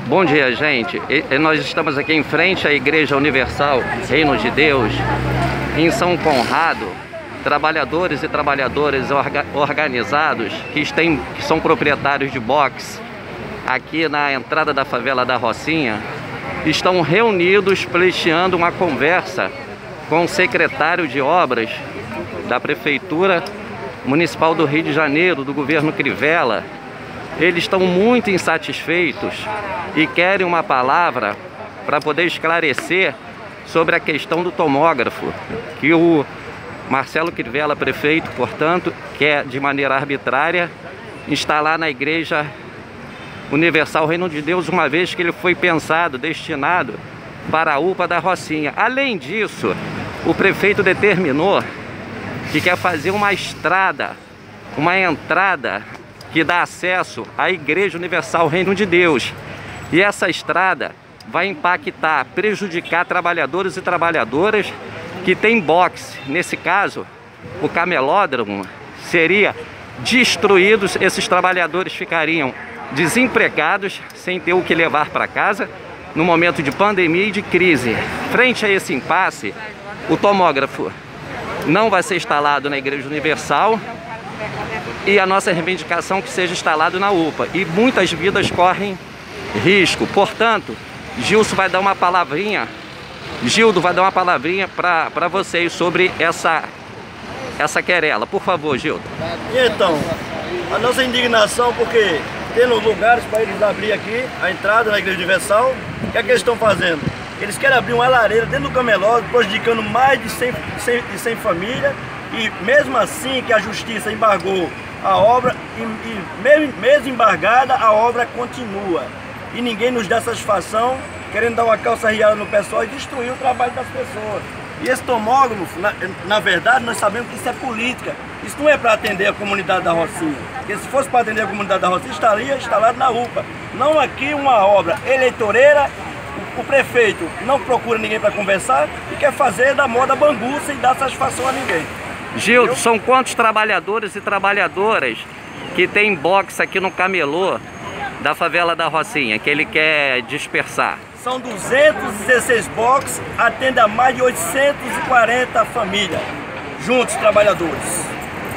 Bom dia, gente. Nós estamos aqui em frente à Igreja Universal Reino de Deus, em São Conrado. Trabalhadores e trabalhadoras organizados que são proprietários de box aqui na entrada da favela da Rocinha estão reunidos pleiteando uma conversa com o secretário de obras da Prefeitura Municipal do Rio de Janeiro, do governo Crivella. Eles estão muito insatisfeitos e querem uma palavra para poder esclarecer sobre a questão do tomógrafo, que o Marcelo Crivella, prefeito, portanto, quer de maneira arbitrária instalar na Igreja Universal Reino de Deus, uma vez que ele foi pensado, destinado para a UPA da Rocinha. Além disso, o prefeito determinou que quer fazer uma estrada, uma entrada que dá acesso à Igreja Universal Reino de Deus. E essa estrada vai impactar, prejudicar trabalhadores e trabalhadoras que têm boxe. Nesse caso, o camelódromo seria destruído, esses trabalhadores ficariam desempregados, sem ter o que levar para casa, no momento de pandemia e de crise. Frente a esse impasse, o tomógrafo não vai ser instalado na Igreja Universal e a nossa reivindicação é que seja instalado na UPA. E muitas vidas correm risco. Portanto, Gildo vai dar uma palavrinha para vocês sobre essa querela. Por favor, Gildo. Então, a nossa indignação, porque tendo lugares para eles abrir aqui a entrada na Igreja Universal, o que é que eles estão fazendo? Eles querem abrir uma lareira dentro do camelódromo, prejudicando mais de 100 famílias, e mesmo assim que a Justiça embargou a obra, e mesmo embargada, a obra continua. E ninguém nos dá satisfação, querendo dar uma calça riada no pessoal e destruir o trabalho das pessoas. E esse tomógrafo, na verdade, nós sabemos que isso é política. Isso não é para atender a comunidade da Rocinha. Porque se fosse para atender a comunidade da Rocinha, estaria instalado na UPA. Não aqui uma obra eleitoreira. O prefeito não procura ninguém para conversar e quer fazer da moda banguça e dar satisfação a ninguém. Gildo, são quantos trabalhadores e trabalhadoras que tem boxe aqui no camelô da favela da Rocinha, que ele quer dispersar? São 216 boxes, atende a mais de 840 famílias, juntos trabalhadores.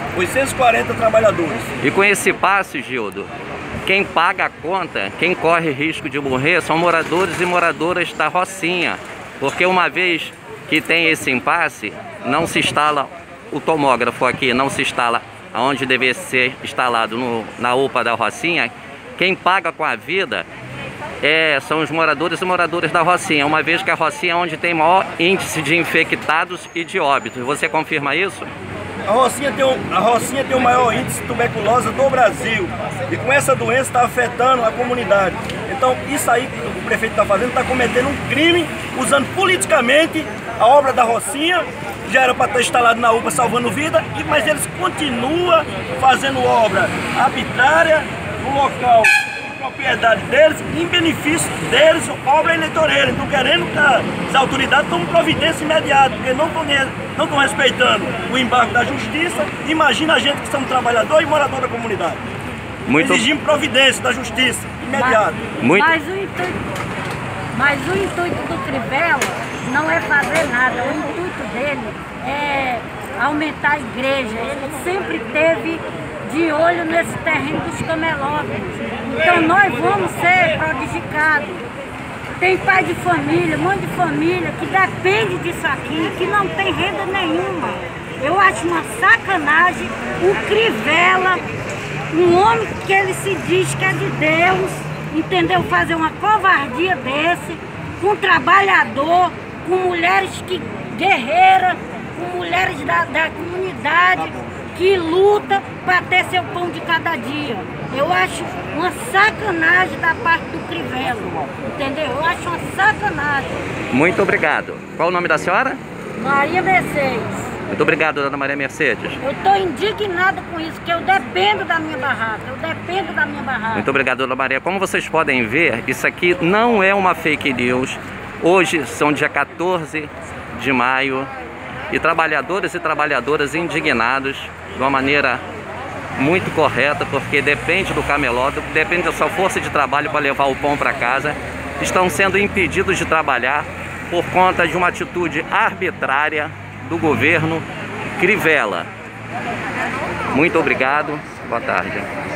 840 trabalhadores. E com esse passe, Gildo, quem paga a conta, quem corre risco de morrer, são moradores e moradoras da Rocinha. Porque uma vez que tem esse impasse, não se instala o tomógrafo aqui, não se instala onde deveria ser instalado na UPA da Rocinha. Quem paga com a vida são os moradores e moradoras da Rocinha, uma vez que a Rocinha é onde tem maior índice de infectados e de óbitos. Você confirma isso? A Rocinha tem o maior índice de tuberculose do Brasil, e com essa doença está afetando a comunidade. Então isso aí que o prefeito está fazendo, está cometendo um crime, usando politicamente a obra da Rocinha, já era para estar instalado na UPA salvando vida, mas eles continuam fazendo obra arbitrária no local de propriedade deles, em benefício deles, obra eleitoreira. Então querendo que as autoridades tomem providência imediata, porque não estão respeitando o embargo da Justiça. Imagina a gente que somos trabalhador e morador da comunidade. Exigimos providência da Justiça imediata. Mas o intuito do Crivella não é fazer nada. O intuito dele é aumentar a igreja. Ele sempre teve de olho nesse terreno dos camelódromos. Então nós vamos ser prejudicados. Tem pai de família, mãe de família que depende disso aqui, que não tem renda nenhuma. Eu acho uma sacanagem o Crivella, um homem que ele se diz que é de Deus, entendeu? Fazer uma covardia desse, com um trabalhador, com mulheres guerreiras, com mulheres da comunidade, que luta para ter seu pão de cada dia. Eu acho uma sacanagem da parte do Crivella, entendeu? Eu acho uma sacanagem. Muito obrigado. Qual o nome da senhora? Maria Mercedes. Muito obrigado, dona Maria Mercedes. Eu estou indignada com isso, porque eu dependo da minha barraca, Muito obrigado, dona Maria. Como vocês podem ver, isso aqui não é uma fake news. Hoje são dia 14 de maio e trabalhadores e trabalhadoras indignados de uma maneira muito correta, porque depende do camelódromo, depende da sua força de trabalho para levar o pão para casa. Estão sendo impedidos de trabalhar por conta de uma atitude arbitrária do governo Crivella. Muito obrigado, boa tarde.